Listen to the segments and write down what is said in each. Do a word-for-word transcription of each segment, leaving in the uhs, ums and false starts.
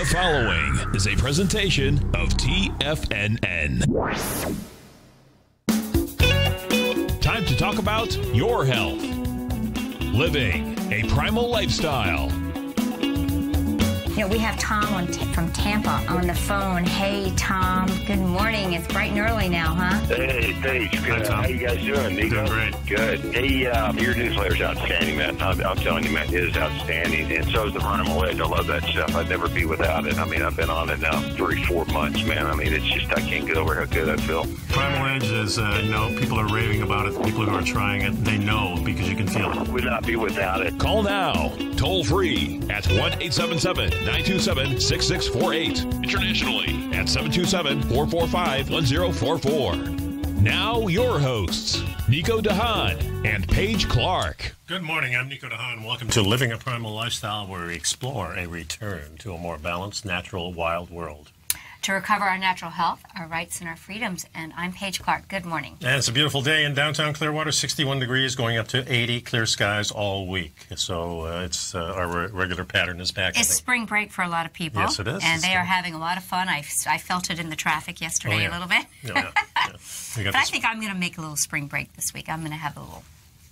The following is a presentation of T F N N. Time to talk about your health. Living a primal lifestyle. You know, we have Tom on t from Tampa on the phone. Hey, Tom. Good morning. It's bright and early now, huh? Hey, Paige. Good. How you guys doing, Nico? Doing great. Good. Hey, um, your newsletter's outstanding, man. I'm, I'm telling you, man, it is outstanding. And so is the Primal Ledge. I love that stuff. I'd never be without it. I mean, I've been on it now three, four months, man. I mean, it's just, I can't get over how good I feel. Primal Edge is, uh, you know, people are raving about it. People who are trying it, they know because you can feel it. Would not be without it. Call now, toll free at one eight seven seven, nine two seven, six six four eight. Internationally at seven two seven, four four five, one zero four four. Now your hosts, Nico and Haan and Paige Clarke. Good morning. I'm Nico and Haan. Welcome to Living a Primal Lifestyle, where we explore a return to a more balanced, natural, wild world. To recover our natural health, our rights, and our freedoms. And I'm Paige Clarke. Good morning. And it's a beautiful day in downtown Clearwater, sixty-one degrees, going up to eighty, clear skies all week. So uh, it's uh, our re regular pattern is back. It's spring break for a lot of people. Yes, it is. And it's they good. are having a lot of fun. I, I felt it in the traffic yesterday oh, yeah. a little bit. Oh, yeah. Yeah. But I think I'm going to make a little spring break this week. I'm going to have a little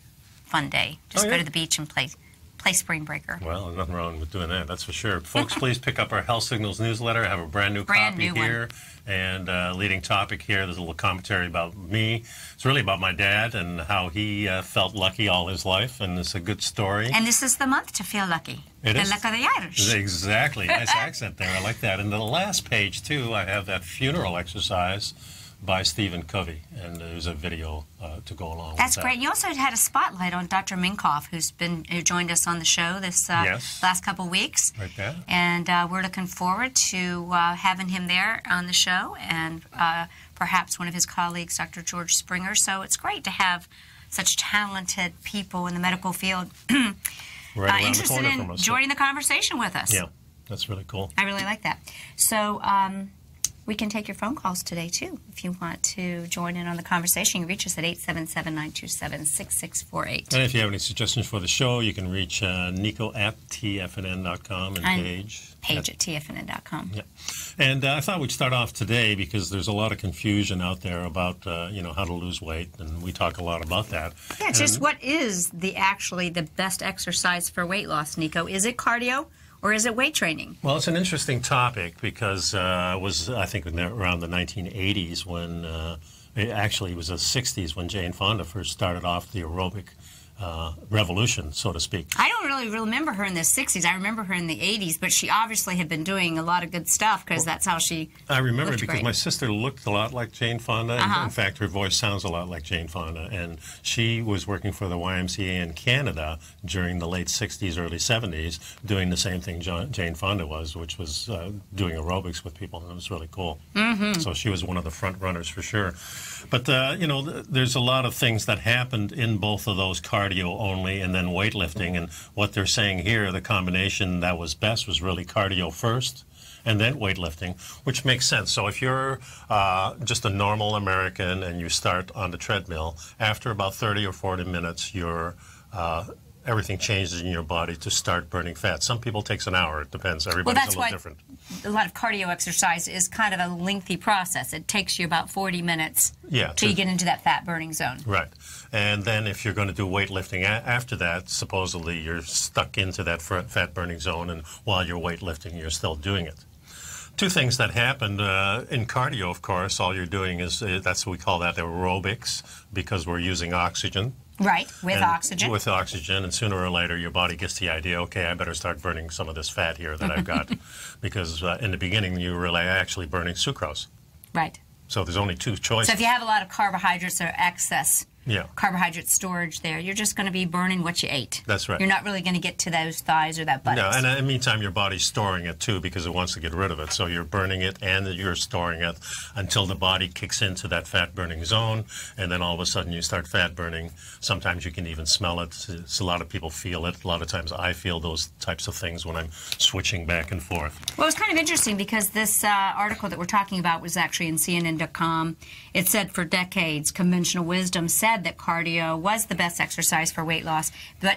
fun day. Just oh, go yeah. to the beach and play. Play Spring Breaker. Well, nothing wrong with doing that, that's for sure. Folks, please pick up our Health Signals newsletter. I have a brand new brand copy new here. One. And uh, leading topic here, there's a little commentary about me. It's really about my dad and how he uh, felt lucky all his life, and it's a good story. And this is the month to feel lucky. It the is. luck of the Irish. Exactly. Nice accent there. I like that. And the last page, too, I have that funeral exercise by Stephen Covey, and there's a video uh, to go along That's with that. great. You also had a spotlight on Doctor Minkoff, who's been who joined us on the show this uh, yes. last couple weeks. Right there. And uh, we're looking forward to uh, having him there on the show, and uh, perhaps one of his colleagues, Doctor George Springer. So it's great to have such talented people in the medical field right uh, interested the in from us, joining so. the conversation with us. Yeah, that's really cool. I really like that. So um, we can take your phone calls today, too. If you want to join in on the conversation, you reach us at eight seven seven, nine two seven, six six four eight. And if you have any suggestions for the show, you can reach uh, Nico at T F N N dot com and I'm Paige. Paige at T F N N dot com. Yeah. And uh, I thought we'd start off today because there's a lot of confusion out there about, uh, you know, how to lose weight, and we talk a lot about that. Yeah, and just what is the actually the best exercise for weight loss, Nico? Is it cardio? Or is it weight training? Well, it's an interesting topic because uh, it was, I think, in the, around the nineteen eighties when, uh, it actually it was the sixties when Jane Fonda first started off the aerobic uh, revolution, so to speak. I don't really remember her in the sixties. I remember her in the eighties, but she obviously had been doing a lot of good stuff because that's how she I remember looked because great. my sister looked a lot like Jane Fonda. Uh-huh. In fact, her voice sounds a lot like Jane Fonda. And she was working for the Y M C A in Canada during the late sixties, early seventies, doing the same thing John, Jane Fonda was, which was uh, doing aerobics with people. And it was really cool. Mm-hmm. So she was one of the front runners for sure. But, uh, you know, th there's a lot of things that happened in both of those, cardio only and then weightlifting. And what they're saying here, the combination that was best was really cardio first and then weightlifting, which makes sense. So if you're uh, just a normal American and you start on the treadmill, after about thirty or forty minutes, you're uh, everything changes in your body to start burning fat. Some people it takes an hour. It depends. Everybody's well, that's a little why different. A lot of cardio exercise is kind of a lengthy process. It takes you about forty minutes yeah, till you get into that fat burning zone. Right. And then if you're going to do weightlifting a after that, supposedly you're stuck into that fat burning zone, and while you're weightlifting, you're still doing it. Two things that happened uh, in cardio, of course, all you're doing is, uh, that's what we call that aerobics, because we're using oxygen. Right, with and oxygen. With oxygen, and sooner or later your body gets the idea, okay, I better start burning some of this fat here that I've got. Because uh, in the beginning you were actually burning sucrose. Right. So there's only two choices. So if you have a lot of carbohydrates or excess yeah. carbohydrate storage there, you're just going to be burning what you ate. That's right. You're not really going to get to those thighs or that buttocks. No, and in the meantime, your body's storing it, too, because it wants to get rid of it. So you're burning it and you're storing it until the body kicks into that fat-burning zone, and then all of a sudden you start fat burning. Sometimes you can even smell it. It's, a lot of people feel it. A lot of times I feel those types of things when I'm switching back and forth. Well, it's kind of interesting because this uh, article that we're talking about was actually in C N N dot com. It said for decades, conventional wisdom said that cardio was the best exercise for weight loss, but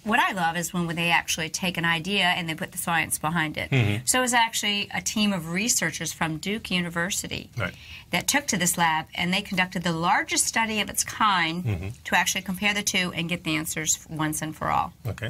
what I love is when they actually take an idea and they put the science behind it. Mm-hmm. So it was actually a team of researchers from Duke University right. that took to this lab, and they conducted the largest study of its kind mm-hmm. to actually compare the two and get the answers once and for all. Okay.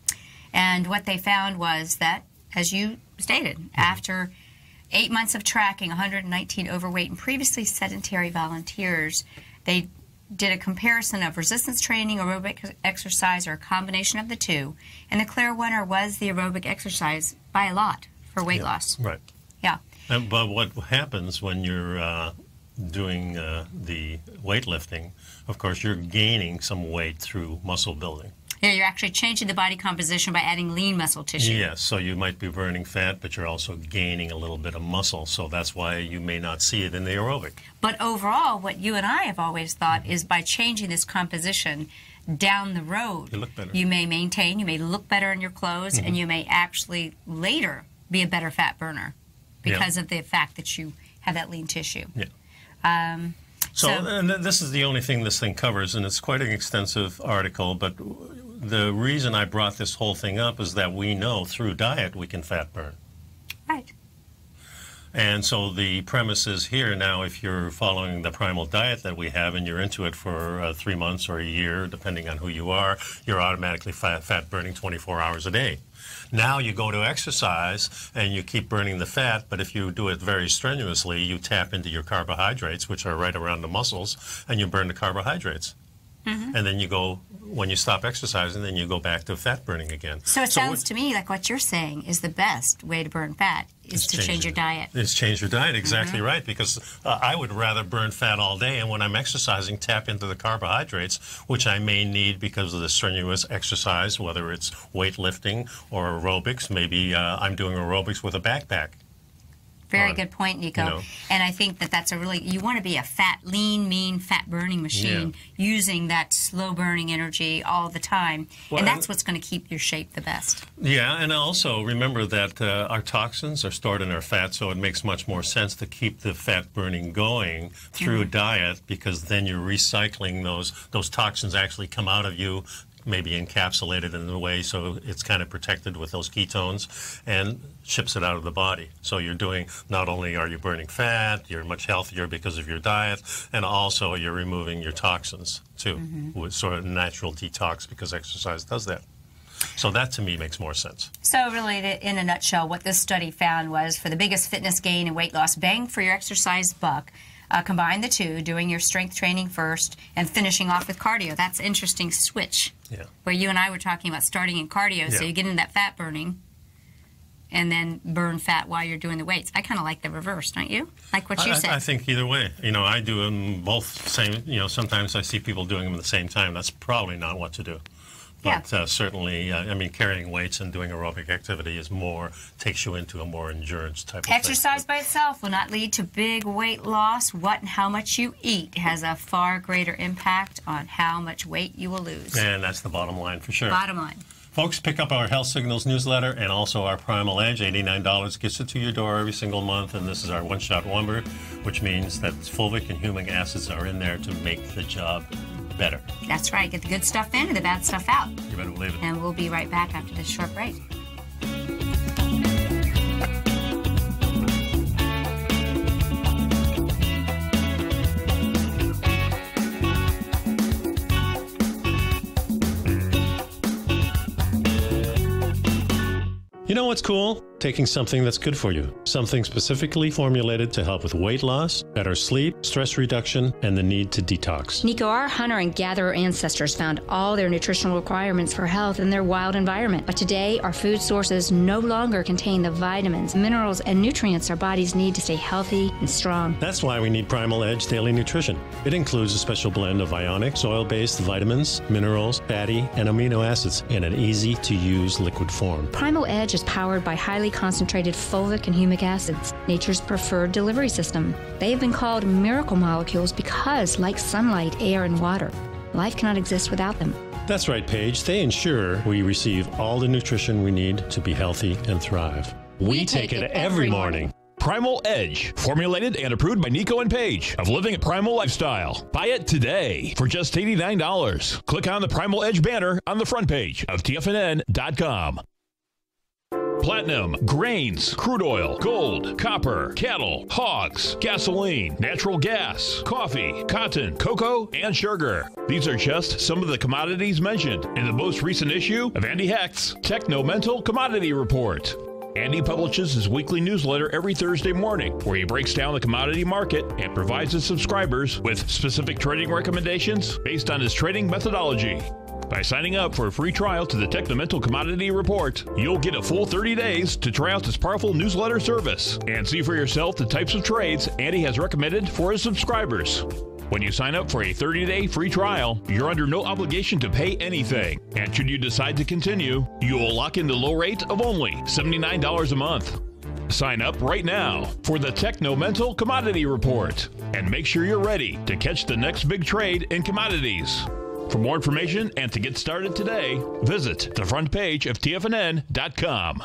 And what they found was that, as you stated, mm-hmm. after eight months of tracking one hundred nineteen overweight and previously sedentary volunteers, they did a comparison of resistance training, aerobic exercise, or a combination of the two. And the clear winner was the aerobic exercise by a lot for weight yeah. loss. Right. Yeah. And, but what happens when you're uh, doing uh, the weightlifting, of course, you're gaining some weight through muscle building. Yeah, you're actually changing the body composition by adding lean muscle tissue. Yes, so you might be burning fat, but you're also gaining a little bit of muscle, so that's why you may not see it in the aerobic. But overall, what you and I have always thought mm-hmm. is by changing this composition down the road, you look better. You may maintain, you may look better in your clothes, mm-hmm. and you may actually later be a better fat burner because yeah. of the fact that you have that lean tissue. Yeah. Um, so, so and this is the only thing this thing covers, and it's quite an extensive article, but the reason I brought this whole thing up is that we know through diet we can fat burn. Right. And so the premise is here now, if you're following the primal diet that we have and you're into it for uh, three months or a year, depending on who you are, you're automatically fat, fat burning twenty-four hours a day. Now you go to exercise and you keep burning the fat, but if you do it very strenuously, you tap into your carbohydrates, which are right around the muscles, and you burn the carbohydrates. Mm-hmm. And then you go, when you stop exercising, then you go back to fat burning again. So it so sounds to me like what you're saying is the best way to burn fat is to change, change your diet. It's change your diet, exactly mm-hmm. right, because uh, I would rather burn fat all day, and when I'm exercising, tap into the carbohydrates, which I may need because of the strenuous exercise, whether it's weightlifting or aerobics. Maybe uh, I'm doing aerobics with a backpack. Very on, good point, Nico. You know. And I think that that's a really, you want to be a fat, lean, mean, fat-burning machine yeah. using that slow-burning energy all the time. Well, and that's what's going to keep your shape the best. Yeah, and also remember that uh, our toxins are stored in our fat, so it makes much more sense to keep the fat burning going through mm-hmm. diet, because then you're recycling those, those toxins actually come out of you, maybe encapsulated in a way so it's kind of protected with those ketones, and ships it out of the body. So you're doing, not only are you burning fat, you're much healthier because of your diet, and also you're removing your toxins too, mm-hmm. with sort of natural detox, because exercise does that. So that to me makes more sense. So really, in a nutshell, what this study found was for the biggest fitness gain and weight loss bang for your exercise buck, Uh, combine the two, doing your strength training first and finishing off with cardio. That's an interesting switch. Yeah. Where you and I were talking about starting in cardio, yeah. so you get into that fat burning and then burn fat while you're doing the weights. I kind of like the reverse, don't you? Like what you I, said. I think either way. You know, I do them both same. You know, sometimes I see people doing them at the same time. That's probably not what to do. But yeah. uh, certainly, uh, I mean, carrying weights and doing aerobic activity is more, takes you into a more endurance type of Exercise thing. by itself will not lead to big weight loss. What and how much you eat has a far greater impact on how much weight you will lose. And that's the bottom line for sure. Bottom line. Folks, pick up our Health Signals newsletter and also our Primal Edge. eighty-nine dollars gets it to your door every single month, and this is our one-shot wonder, which means that fulvic and humic acids are in there to make the job better. That's right. Get the good stuff in and the bad stuff out. You better believe it. And we'll be right back after this short break. You know what's cool? Taking something that's good for you. Something specifically formulated to help with weight loss, better sleep, stress reduction, and the need to detox. Nico, our hunter and gatherer ancestors found all their nutritional requirements for health in their wild environment. But today, our food sources no longer contain the vitamins, minerals, and nutrients our bodies need to stay healthy and strong. That's why we need Primal Edge Daily Nutrition. It includes a special blend of ionic, soil-based vitamins, minerals, fatty, and amino acids in an easy-to-use liquid form. Primal Edge is powered by highly concentrated fulvic and humic acids, nature's preferred delivery system. They have been called miracle molecules because, like sunlight, air, and water, life cannot exist without them. That's right, Paige. They ensure we receive all the nutrition we need to be healthy and thrive. We, we take, take it, it every morning. morning. Primal Edge, formulated and approved by Nico and Paige of Living a Primal Lifestyle. Buy it today for just eighty-nine dollars. Click on the Primal Edge banner on the front page of T F N N dot com. Platinum, grains, crude oil, gold, copper, cattle, hogs, gasoline, natural gas, coffee, cotton, cocoa, and sugar. These are just some of the commodities mentioned in the most recent issue of Andy Hecht's Techno-Mental Commodity Report. Andy publishes his weekly newsletter every Thursday morning, where he breaks down the commodity market and provides his subscribers with specific trading recommendations based on his trading methodology. By signing up for a free trial to the Techno-Mental Commodity Report, you'll get a full thirty days to try out this powerful newsletter service and see for yourself the types of trades Andy has recommended for his subscribers. When you sign up for a thirty-day free trial, you're under no obligation to pay anything. And should you decide to continue, you will lock in the low rate of only seventy-nine dollars a month. Sign up right now for the Techno-Mental Commodity Report and make sure you're ready to catch the next big trade in commodities. For more information and to get started today, visit the front page of T F N N dot com.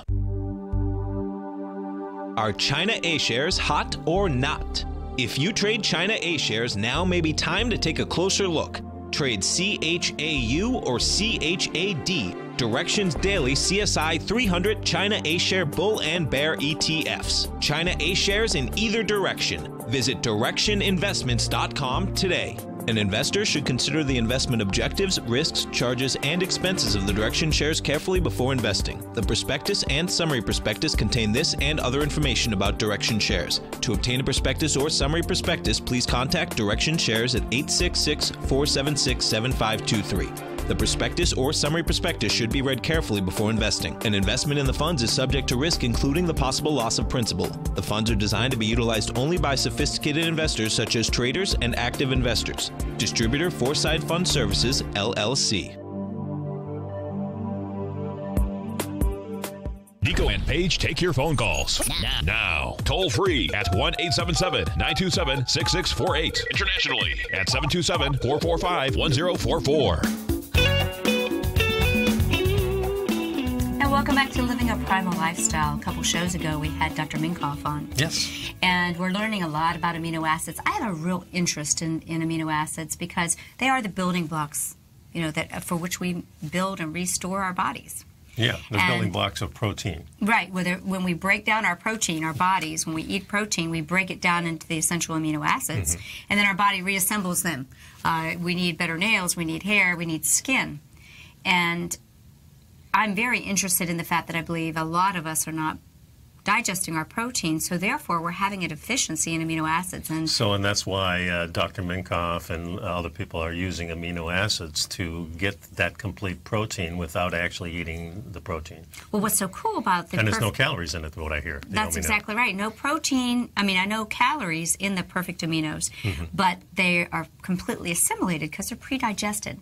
Are China A-shares hot or not? If you trade China A-shares, now may be time to take a closer look. Trade C H A U or C H A D, Directions Daily C S I three hundred China A-share Bull and Bear E T Fs. China A-shares in either direction. Visit direction investments dot com today. An investor should consider the investment objectives, risks, charges, and expenses of the Direction shares carefully before investing. The prospectus and summary prospectus contain this and other information about Direction shares. To obtain a prospectus or summary prospectus, please contact Direction shares at eight six six, four seven six, seven five two three. The prospectus or summary prospectus should be read carefully before investing. An investment in the funds is subject to risk, including the possible loss of principal. The funds are designed to be utilized only by sophisticated investors such as traders and active investors. Distributor Foreside Fund Services, L L C. Nico and Paige take your phone calls now. now. Toll free at one eight seven seven, nine two seven, six six four eight. Internationally at seven two seven, four four five, one zero four four. And welcome back to Living a Primal Lifestyle. A couple shows ago, we had Doctor Minkoff on. Yes. And we're learning a lot about amino acids. I have a real interest in, in amino acids because they are the building blocks, you know, that for which we build and restore our bodies. Yeah, the And- building blocks of protein. Right. Whether, when we break down our protein, our bodies, when we eat protein, we break it down into the essential amino acids, Mm-hmm. and then our body reassembles them. Uh, we need better nails, we need hair, we need skin. And I'm very interested in the fact that I believe a lot of us are not digesting our protein, so therefore we're having a deficiency in amino acids. And So, and that's why uh, Doctor Minkoff and other people are using amino acids to get that complete protein without actually eating the protein. well, what's so cool about the And there's no perf- calories in it, what I hear. the That's amino. exactly right. No protein. I mean, I know calories in the perfect aminos, Mm-hmm. but they are completely assimilated because they're pre-digested.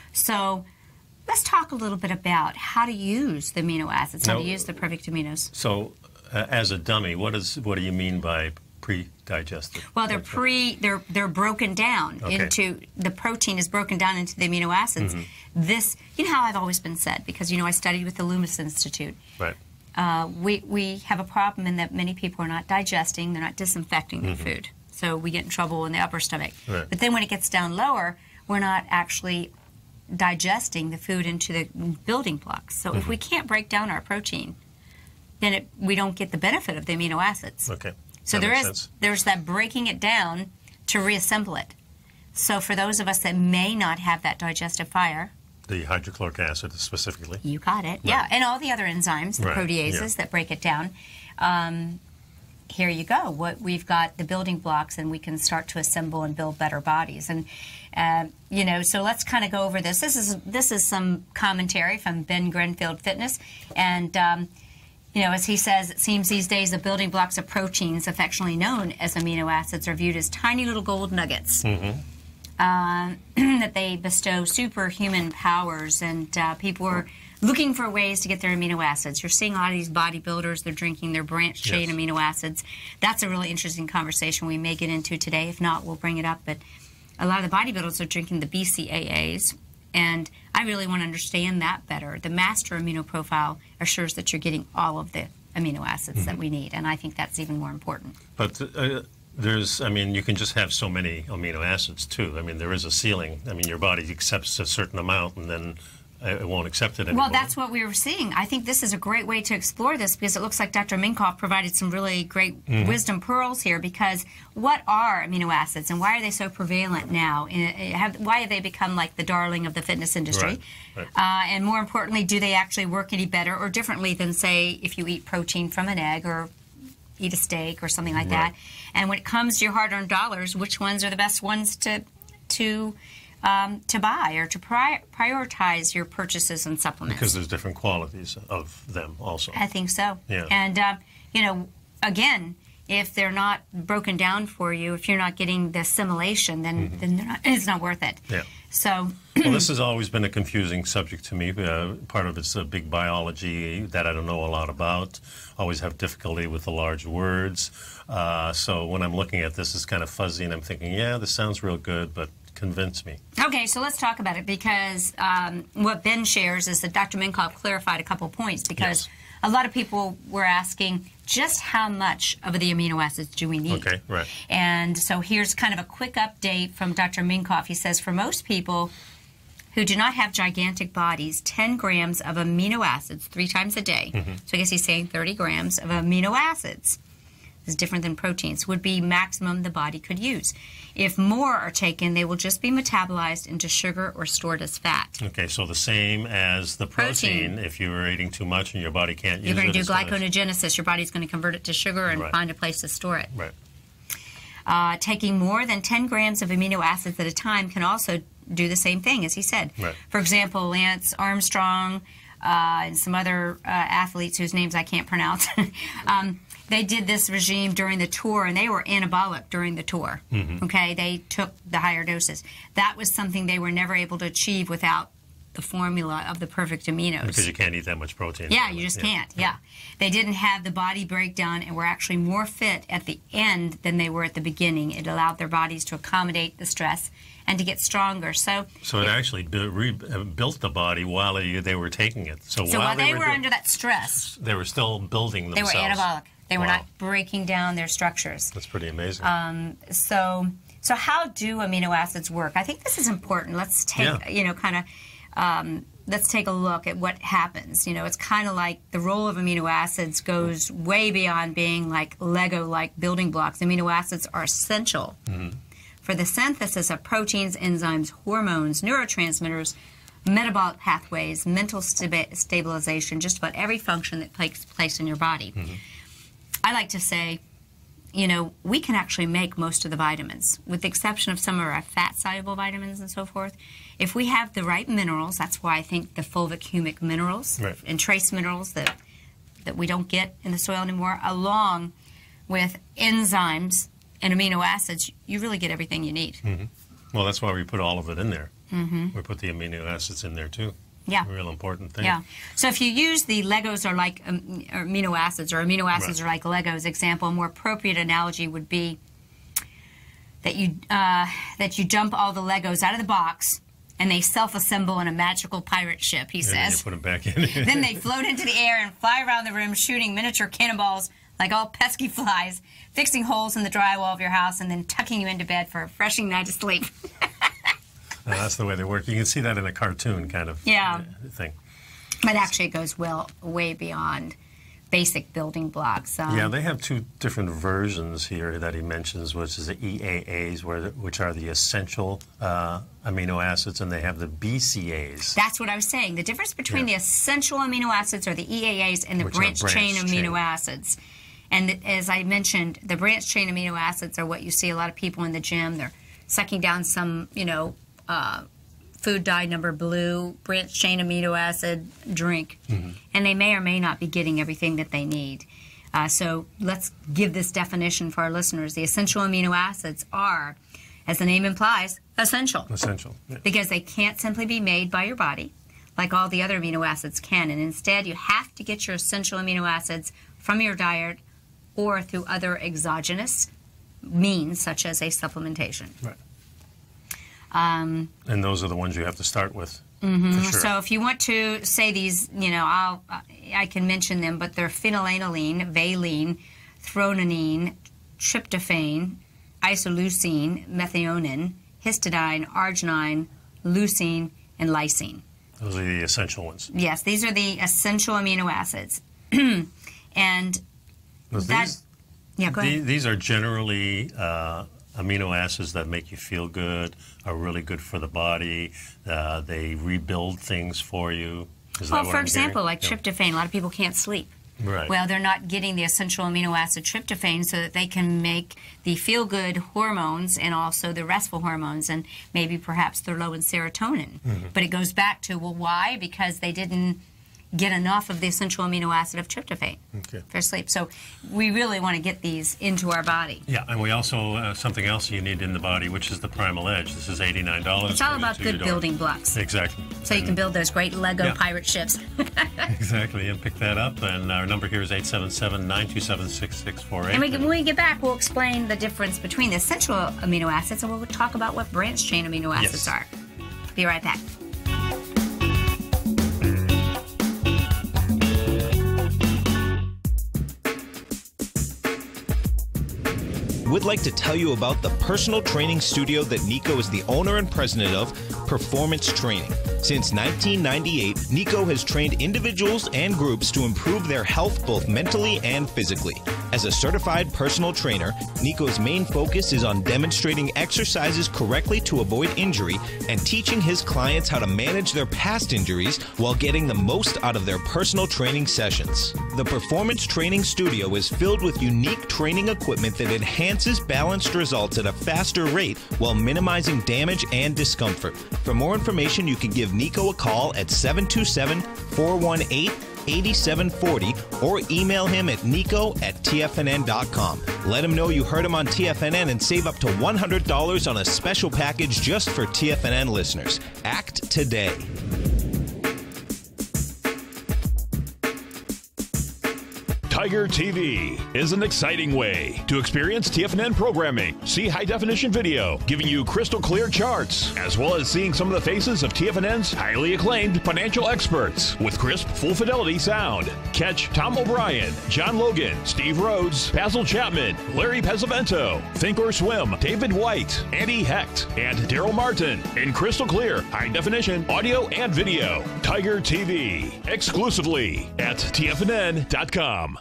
So let's talk a little bit about how to use the amino acids, how Now- to use the perfect aminos. So, uh, as a dummy, what is what do you mean by pre-digested? Well, they're pre. They're they're broken down Okay. into the protein is broken down into the amino acids. Mm-hmm. This, you know, how I've always been said, because you know I studied with the Loomis Institute. Right. Uh, we we have a problem in that many people are not digesting, they're not disinfecting their Mm-hmm. food. So we get in trouble in the upper stomach. Right. But then when it gets down lower, we're not actually digesting the food into the building blocks. So Mm-hmm. if we can't break down our protein, then it, we don't get the benefit of the amino acids. Okay. So That there makes is sense. there's that breaking it down to reassemble it. So for those of us that may not have that digestive fire, The hydrochloric acid specifically. you got it. Yeah, and all the other enzymes, the Right, proteases yeah. that break it down. Um, here you go. What we've got the building blocks, and we can start to assemble and build better bodies. And uh, you know, so let's kind of go over this. This is this is some commentary from Ben Grenfield Fitness, and um, you know, as he says, it seems these days the building blocks of proteins, affectionately known as amino acids, are viewed as tiny little gold nuggets. Mm-hmm. Um, that they bestow superhuman powers, and uh, people are looking for ways to get their amino acids. You're seeing a lot of these bodybuilders, they're drinking their branched chain Yes. amino acids. That's a really interesting conversation we may get into today. If not, we'll bring it up. But a lot of the bodybuilders are drinking the B C A As, and I really want to understand that better. The master amino profile assures that you're getting all of the amino acids mm-hmm. that we need, and I think that's even more important. But uh, there's, I mean, you can just have so many amino acids too. I mean, there is a ceiling. I mean, your body accepts a certain amount, and then it won't accept it anymore. Well, that's what we were seeing. I think this is a great way to explore this, because it looks like Doctor Minkoff provided some really great mm-hmm. wisdom pearls here, because what are amino acids and why are they so prevalent now? Have, why have they become like the darling of the fitness industry? Right. Right. Uh, and more importantly, do they actually work any better or differently than, say, if you eat protein from an egg or eat a steak or something like right. that? And when it comes to your hard-earned dollars, which ones are the best ones to to Um, to buy or to pri prioritize your purchases and supplements? Because there's different qualities of them also. I think so. Yeah. And, uh, you know, again, if they're not broken down for you, if you're not getting the assimilation, then, mm-hmm. then they're not, it's not worth it. Yeah. So, well, this has always been a confusing subject to me. Uh, part of it's a big biology that I don't know a lot about. Always have difficulty with the large words. Uh, so when I'm looking at this, it's kind of fuzzy, and I'm thinking, yeah, this sounds real good, but convince me. Okay, so let's talk about it, because um, what Ben shares is that Doctor Minkoff clarified a couple points, because yes. a lot of people were asking just how much of the amino acids do we need? Okay, right. And so here's kind of a quick update from Doctor Minkoff. He says for most people who do not have gigantic bodies, ten grams of amino acids three times a day, mm-hmm. so I guess he's saying thirty grams of amino acids, is different than proteins, would be maximum the body could use. If more are taken, they will just be metabolized into sugar or stored as fat. Okay, so the same as the protein. protein. If you were eating too much and your body can't use it. You're going to do gonna... glyconeogenesis. Your body's going to convert it to sugar and right. find a place to store it. Right. Uh, taking more than ten grams of amino acids at a time can also do the same thing, as he said. Right. For example, Lance Armstrong uh, and some other uh, athletes whose names I can't pronounce, um, they did this regime during the tour, and they were anabolic during the tour. Mm-hmm. Okay, they took the higher doses. That was something they were never able to achieve without the formula of the perfect aminos. Because you can't eat that much protein. Yeah, you just yeah. can't. Yeah. yeah, they didn't have the body breakdown and were actually more fit at the end than they were at the beginning. It allowed their bodies to accommodate the stress and to get stronger. So, so it, it actually bu re built the body while they, they were taking it. So, so while, while they, they were, were under that stress, they were still building themselves. They were anabolic. They were wow. not breaking down their structures. That's pretty amazing. Um, so, so how do amino acids work? I think this is important. Let's take, yeah. you know, kind of, um, let's take a look at what happens. You know, it's kind of like the role of amino acids goes way beyond being like Lego-like building blocks. Amino acids are essential mm-hmm. for the synthesis of proteins, enzymes, hormones, neurotransmitters, metabolic pathways, mental sta stabilization, just about every function that takes place in your body. Mm-hmm. I like to say, you know, we can actually make most of the vitamins, with the exception of some of our fat-soluble vitamins and so forth. If we have the right minerals, that's why I think the fulvic humic minerals right. and trace minerals that, that we don't get in the soil anymore, along with enzymes and amino acids, you really get everything you need. Mm-hmm. Well, that's why we put all of it in there. Mm-hmm. We put the amino acids in there, too. Yeah. A real important thing. Yeah. So if you use the Legos are like um, or amino acids, or amino acids right. are like Legos example, a more appropriate analogy would be that you, uh, that you dump all the Legos out of the box and they self-assemble in a magical pirate ship, he and says. Then you put them back in. Then they float into the air and fly around the room shooting miniature cannonballs like all pesky flies, fixing holes in the drywall of your house, and then tucking you into bed for a refreshing night of sleep. Uh, that's the way they work. You can see that in a cartoon kind of yeah. thing. But actually it goes well way beyond basic building blocks. Um, yeah, they have two different versions here that he mentions, which is the E A As, where the, which are the essential uh, amino acids, and they have the B C As. That's what I was saying. The difference between yeah. the essential amino acids, or the E A As, and the branched branch chain amino chain. acids. And the, as I mentioned, the branched chain amino acids are what you see a lot of people in the gym. They're sucking down some, you know, Uh, food dye number blue, branched chain amino acid drink, mm-hmm. and they may or may not be getting everything that they need. Uh, so let's give this definition for our listeners. The essential amino acids are, as the name implies, essential. Essential. Yeah. Because they can't simply be made by your body like all the other amino acids can, and instead you have to get your essential amino acids from your diet or through other exogenous means, such as a supplementation. Right. Um, and those are the ones you have to start with Mm-hmm. For sure. So if you want to say these, you know, I'll, I can mention them, but they're phenylalanine, valine, threonine, tryptophan, isoleucine, methionine, histidine, arginine, leucine, and lysine. Those are the essential ones. Yes, these are the essential amino acids. And Those, that, these, yeah, go ahead. These, these are generally uh, amino acids that make you feel good, are really good for the body. Uh, they rebuild things for you. Is Well, that what for I'm example, hearing? like Yeah. tryptophan, a lot of people can't sleep. Right. Well, they're not getting the essential amino acid tryptophan so that they can make the feel-good hormones and also the restful hormones, and maybe perhaps they're low in serotonin. Mm-hmm. But it goes back to, well, why? Because they didn't get enough of the essential amino acid of tryptophan Okay. for sleep. So we really want to get these into our body. Yeah, and we also, uh, something else you need in the body, which is the Primal Edge. This is eighty-nine dollars. It's all about good building blocks. Exactly. So you can build those great Lego Yeah. pirate ships. Exactly, and pick that up. And our number here is eight seven seven, nine two seven, six six four eight. And we, when we get back, we'll explain the difference between the essential amino acids, and we'll talk about what branch chain amino acids Yes. are. Be right back. We'd like to tell you about the personal training studio that Nico is the owner and president of, Performance Training. Since nineteen ninety-eight, Nico has trained individuals and groups to improve their health both mentally and physically. As a certified personal trainer, Nico's main focus is on demonstrating exercises correctly to avoid injury and teaching his clients how to manage their past injuries while getting the most out of their personal training sessions. The Performance Training Studio is filled with unique training equipment that enhances balanced results at a faster rate while minimizing damage and discomfort. For more information, you can give Nico a call at seven two seven, four one eight, eight seven four zero or email him at nico at T F N N dot com. Let him know you heard him on T F N N and save up to one hundred dollars on a special package just for T F N N listeners. Act today. Tiger T V is an exciting way to experience T F N N programming. See high-definition video giving you crystal clear charts, as well as seeing some of the faces of T F N N's highly acclaimed financial experts with crisp, full-fidelity sound. Catch Tom O'Brien, John Logan, Steve Rhodes, Basil Chapman, Larry Pesavento, Think or Swim, David White, Andy Hecht, and Daryl Martin in crystal clear, high-definition audio and video. Tiger T V, exclusively at T F N N dot com.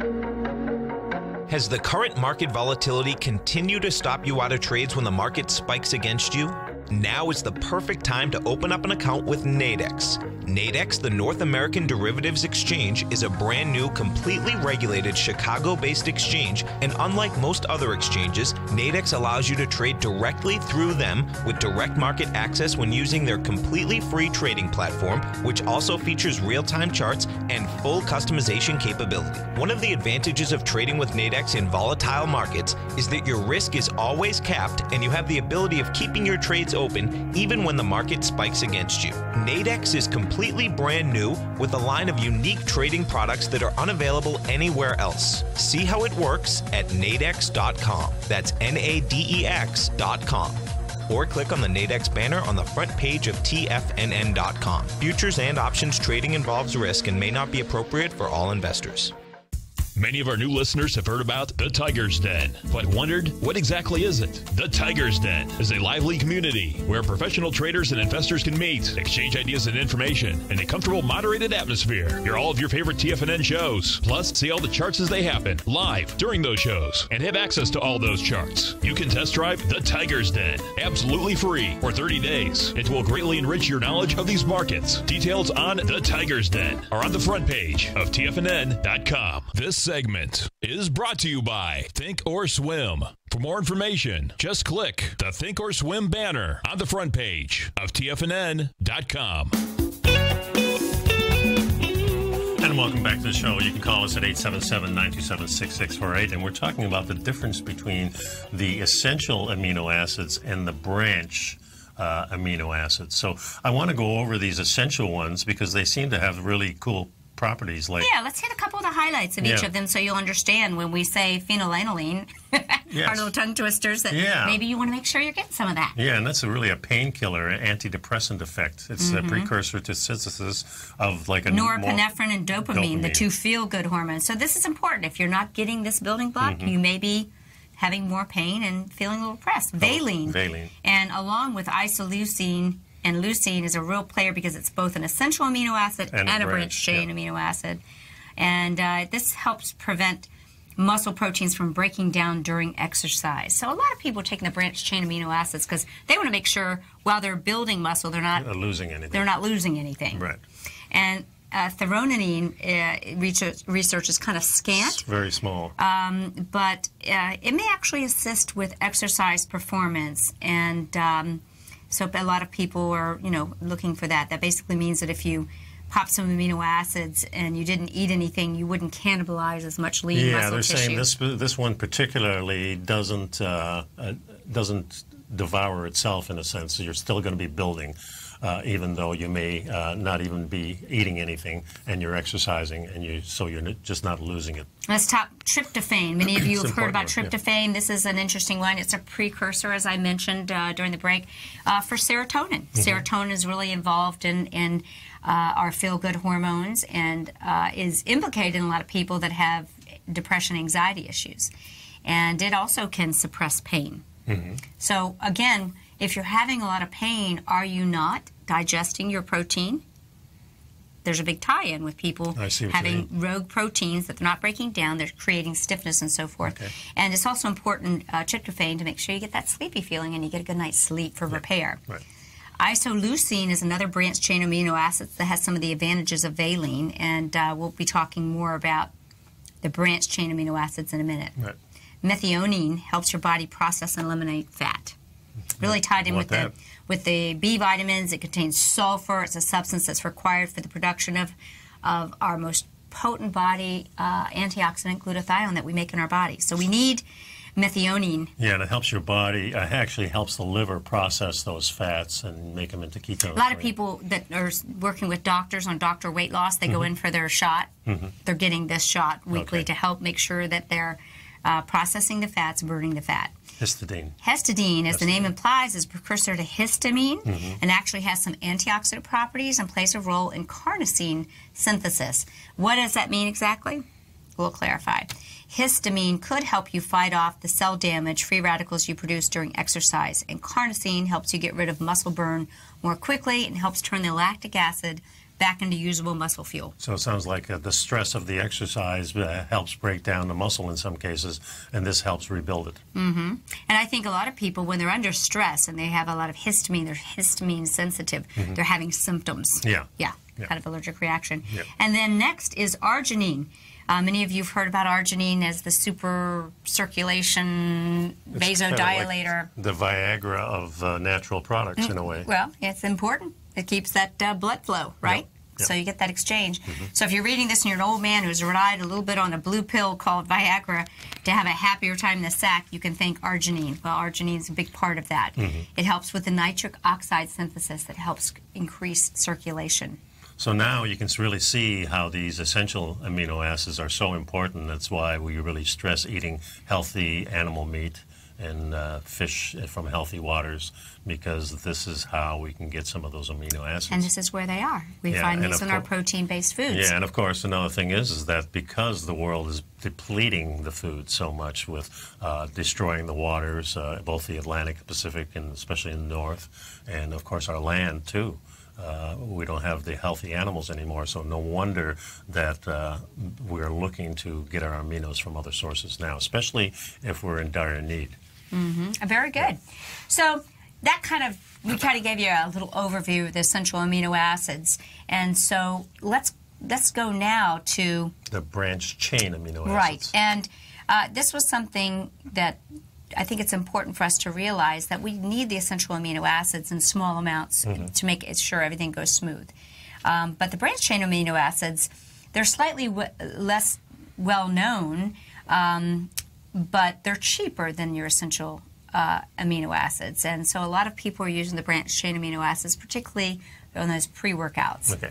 Has the current market volatility continued to stop you out of trades when the market spikes against you? Now is the perfect time to open up an account with Nadex. Nadex, the North American Derivatives Exchange, is a brand new, completely regulated Chicago-based exchange, and unlike most other exchanges, Nadex allows you to trade directly through them with direct market access when using their completely free trading platform, which also features real-time charts and full customization capability. One of the advantages of trading with Nadex in volatile markets is that your risk is always capped and you have the ability of keeping your trades open even when the market spikes against you. Nadex is completely brand new with a line of unique trading products that are unavailable anywhere else. See how it works at nadex dot com. That's N A D E X dot com. Or click on the Nadex banner on the front page of T F N N dot com. Futures and options trading involves risk and may not be appropriate for all investors. Many of our new listeners have heard about the Tiger's Den, but wondered, what exactly is it? The Tiger's Den is a lively community where professional traders and investors can meet, exchange ideas and information in a comfortable, moderated atmosphere. Hear all of your favorite T F N N shows, plus see all the charts as they happen live during those shows and have access to all those charts. You can test drive the Tiger's Den absolutely free for thirty days. It will greatly enrich your knowledge of these markets. Details on the Tiger's Den are on the front page of T F N N dot com. This segment is brought to you by Think or Swim. For more information, just click the Think or Swim banner on the front page of T F N N dot com. And welcome back to the show. You can call us at eight seven seven, nine two seven, six six four eight, and we're talking about the difference between the essential amino acids and the branch uh, amino acids. So I want to go over these essential ones because they seem to have really cool properties. Like Yeah, let's hit a couple of the highlights of each Yeah. of them so you'll understand when we say phenylalanine. Yes. our little tongue twisters that Yeah. maybe you want to make sure you're getting some of that. Yeah, and that's a really a painkiller, antidepressant effect. It's Mm-hmm. a precursor to synthesis of like a more- Norepinephrine and dopamine, the Dopamine. two feel-good hormones. So this is important. If you're not getting this building block, Mm-hmm. you may be having more pain and feeling a little depressed. Valine. valine. And along with isoleucine, and leucine is a real player because it's both an essential amino acid and, And a a branch branch, chain yeah. amino acid. And uh, this helps prevent muscle proteins from breaking down during exercise. So a lot of people are taking the branch chain amino acids because they want to make sure while they're building muscle, they're not Uh, losing anything. they're not losing anything. Right. And uh, threonine uh, research, research is kind of scant, It's very small. but uh, it may actually assist with exercise performance. And um, so a lot of people are, you know, looking for that. That basically means that if you pop some amino acids and you didn't eat anything, you wouldn't cannibalize as much lean yeah, muscle they're tissue. saying this this one particularly doesn't uh, uh, doesn't devour itself in a sense. You're still going to be building, uh, even though you may uh, not even be eating anything, and you're exercising, and you so you're n- just not losing it. Let's talk tryptophan. Many of you It's have heard about important, yeah. tryptophan. This is an interesting one. It's a precursor, as I mentioned uh, during the break, uh, for serotonin. Mm-hmm. Serotonin is really involved in, in uh, our feel-good hormones and uh, is implicated in a lot of people that have depression, anxiety issues. And it also can suppress pain. Mm-hmm. So, again, if you're having a lot of pain, are you not digesting your protein? There's a big tie-in with people I see what you having rogue proteins that they're not breaking down. They're creating stiffness and so forth. Okay. And it's also important, uh, tryptophan, to make sure you get that sleepy feeling and you get a good night's sleep for repair. Right. Isoleucine is another branch chain amino acid that has some of the advantages of valine, and uh, we'll be talking more about the branch chain amino acids in a minute. Right. Methionine helps your body process and eliminate fat. Really tied in Want with that. the with the B vitamins. It contains sulfur. It's a substance that's required for the production of of our most potent body uh, antioxidant glutathione that we make in our body. So we need methionine. Yeah, and it helps your body. Uh, actually, helps the liver process those fats and make them into ketones. A lot of people that are working with doctors on doctor weight loss, they go in for their shot. They're getting this shot weekly Okay. to help make sure that they're uh, processing the fats, burning the fat. Histidine. Histidine, as the name implies, is a precursor to histamine Mm-hmm. and actually has some antioxidant properties and plays a role in carnosine synthesis. What does that mean exactly? We'll clarify. Histamine could help you fight off the cell damage free radicals you produce during exercise, and carnosine helps you get rid of muscle burn more quickly and helps turn the lactic acid back into usable muscle fuel. So it sounds like uh, the stress of the exercise uh, helps break down the muscle in some cases, and this helps rebuild it. Mm-hmm. And I think a lot of people, when they're under stress and they have a lot of histamine, they're histamine sensitive, they're having symptoms. Yeah. Yeah, Yeah. kind of allergic reaction. Yeah. And then next is arginine. Uh, many of you have heard about arginine as the super circulation It's kind of like vasodilator. the Viagra of uh, natural products, in a way. Well, it's important. It keeps that uh, blood flow, right? Yep. So you get that exchange. So if you're reading this and you're an old man who's relied a little bit on a blue pill called Viagra to have a happier time in the sack, you can thank arginine. Well, arginine is a big part of that. It helps with the nitric oxide synthesis that helps increase circulation. So now you can really see how these essential amino acids are so important. That's why we really stress eating healthy animal meat and uh, fish from healthy waters, because this is how we can get some of those amino acids. And this is where they are. We Yeah, find and these of in our cour- protein-based foods. Yeah, and of course another thing is is that because the world is depleting the food so much with uh, destroying the waters, uh, both the Atlantic, Pacific, and especially in the north, and of course our land too. Uh, we don't have the healthy animals anymore, so no wonder that uh, we're looking to get our aminos from other sources now, especially if we're in dire need. Mm-hmm. Very good. So that kind of, we kind of gave you a little overview of the essential amino acids. And so let's let's go now to... The branch chain amino acids. Right. And uh, this was something that I think it's important for us to realize, that we need the essential amino acids in small amounts to make it sure everything goes smooth. Um, but the branch chain amino acids, they're slightly w less well known, um, but they're cheaper than your essential uh, amino acids. And so a lot of people are using the branch chain amino acids, particularly on those pre-workouts. Okay.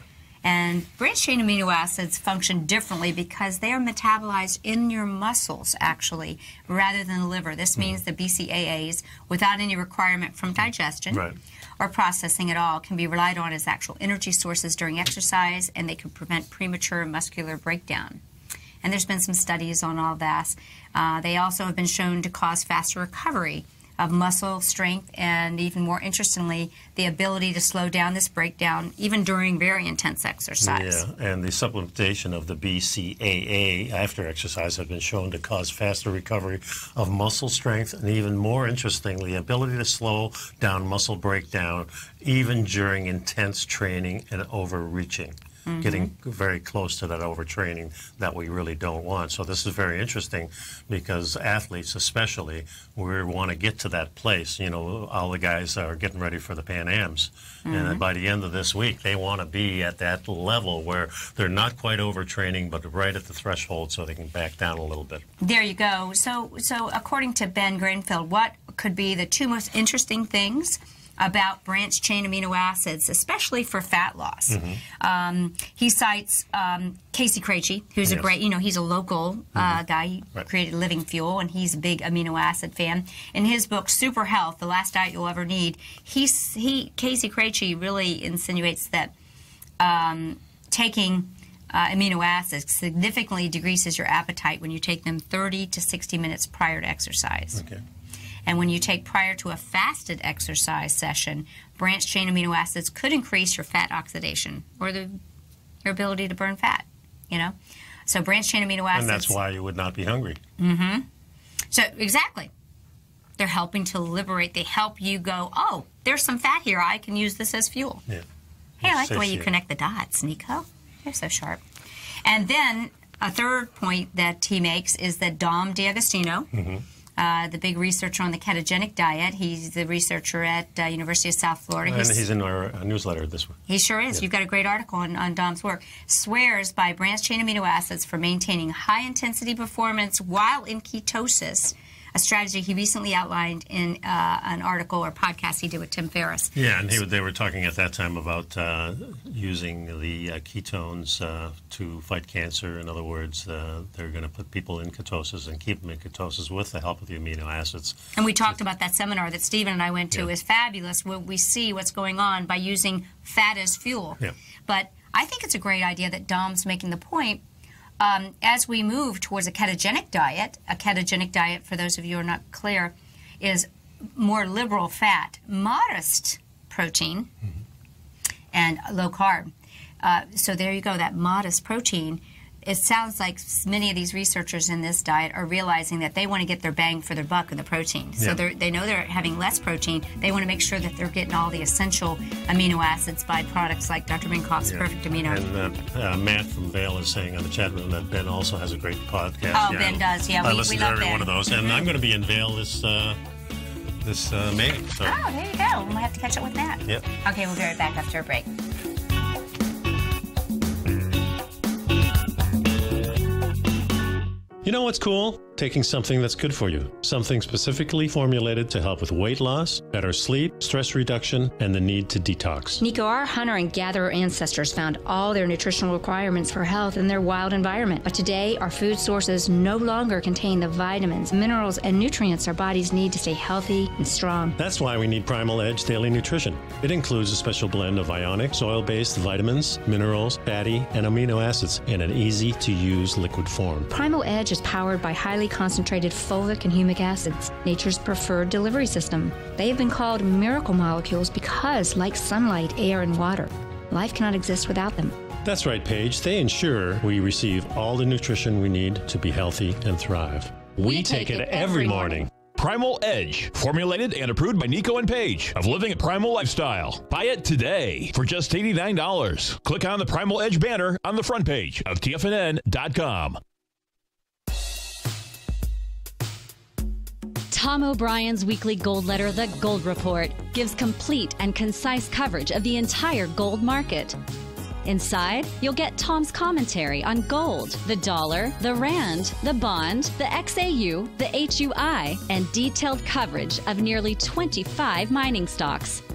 And branched-chain amino acids function differently because they are metabolized in your muscles, actually, rather than the liver. This means the B C A As, without any requirement from digestion Right. or processing at all, can be relied on as actual energy sources during exercise, and they can prevent premature muscular breakdown. And there's been some studies on all that. Uh, they also have been shown to cause faster recovery of muscle strength, and even more interestingly, the ability to slow down this breakdown even during very intense exercise. Yeah, and the supplementation of the B C A A after exercise has been shown to cause faster recovery of muscle strength, and even more interestingly, ability to slow down muscle breakdown even during intense training and overreaching. Mm-hmm. Getting very close to that overtraining that we really don't want. So this is very interesting because athletes especially, we want to get to that place. You know, all the guys are getting ready for the Pan Ams. Mm-hmm. And by the end of this week, they want to be at that level where they're not quite overtraining, but right at the threshold so they can back down a little bit. There you go. So, so according to Ben Greenfield, what could be the two most interesting things about branched-chain amino acids, especially for fat loss? Mm-hmm. um, he cites um, Casey Krejci, who's yes. a great, you know, he's a local uh, mm-hmm. guy. He right. created Living Fuel, and he's a big amino acid fan. In his book, Super Health, The Last Diet You'll Ever Need, he's, he, Casey Krejci really insinuates that um, taking uh, amino acids significantly decreases your appetite when you take them thirty to sixty minutes prior to exercise. Okay. And when you take prior to a fasted exercise session, branched-chain amino acids could increase your fat oxidation or the, your ability to burn fat, you know? So branched-chain amino acids... And that's why you would not be hungry. Mm-hmm. So, exactly. They're helping to liberate. They help you go, oh, there's some fat here. I can use this as fuel. Yeah. Hey, I like the way you connect the dots, Nico. You're so sharp. And then a third point that he makes is that Dom D'Agostino... Mm-hmm. Uh, the big researcher on the ketogenic diet. He's the researcher at uh, University of South Florida. And he's, he's in our uh, newsletter this week. He sure is. Yep. You've got a great article on, on Dom's work. Swears by branched-chain amino acids for maintaining high-intensity performance while in ketosis, a strategy he recently outlined in uh, an article or podcast he did with Tim Ferriss. Yeah, and he, they were talking at that time about uh, using the uh, ketones uh, to fight cancer. In other words, uh, they're going to put people in ketosis and keep them in ketosis with the help of the amino acids. And we talked about that seminar that Stephen and I went to. Yeah. Is fabulous when we see what's going on by using fat as fuel. Yeah. But I think it's a great idea that Dom's making the point. Um, as we move towards a ketogenic diet, a ketogenic diet, for those of you who are not clear, is more liberal fat, modest protein, mm-hmm. and low carb. Uh, so there you go, that modest protein. It sounds like many of these researchers in this diet are realizing that they want to get their bang for their buck in the protein. So yeah. they know they're having less protein. They want to make sure that they're getting all the essential amino acids by products like Doctor Minkoff's yeah. Perfect Amino. And uh, uh, Matt from Vail is saying on the chat room that Ben also has a great podcast. Oh, yeah. Ben does. Yeah, I we, listen we to love every Ben. one of those. And mm-hmm. I'm going to be in Vail this uh, this uh, May. So. Oh, there you go. We'll have to catch up with Matt. Yep. Okay, we'll be right back after a break. You know what's cool? Taking something that's good for you. Something specifically formulated to help with weight loss, better sleep, stress reduction, and the need to detox. Nico, our hunter and gatherer ancestors found all their nutritional requirements for health in their wild environment. But today, our food sources no longer contain the vitamins, minerals, and nutrients our bodies need to stay healthy and strong. That's why we need Primal Edge Daily Nutrition. It includes a special blend of ionic, soil-based vitamins, minerals, fatty, and amino acids in an easy-to-use liquid form. Primal Edge is powered by highly concentrated fulvic and humic acids, nature's preferred delivery system. They have been called miracle molecules because, like sunlight, air, and water, life cannot exist without them. That's right, Paige. They ensure we receive all the nutrition we need to be healthy and thrive. We, we take, take it, it every morning. morning. Primal Edge, formulated and approved by Nico and Paige of Living at Primal Lifestyle. Buy it today for just eighty-nine dollars. Click on the Primal Edge banner on the front page of T F N N dot com. Tom O'Brien's weekly gold letter, The Gold Report, gives complete and concise coverage of the entire gold market. Inside, you'll get Tom's commentary on gold, the dollar, the rand, the bond, the X A U, the H U I, and detailed coverage of nearly twenty-five mining stocks.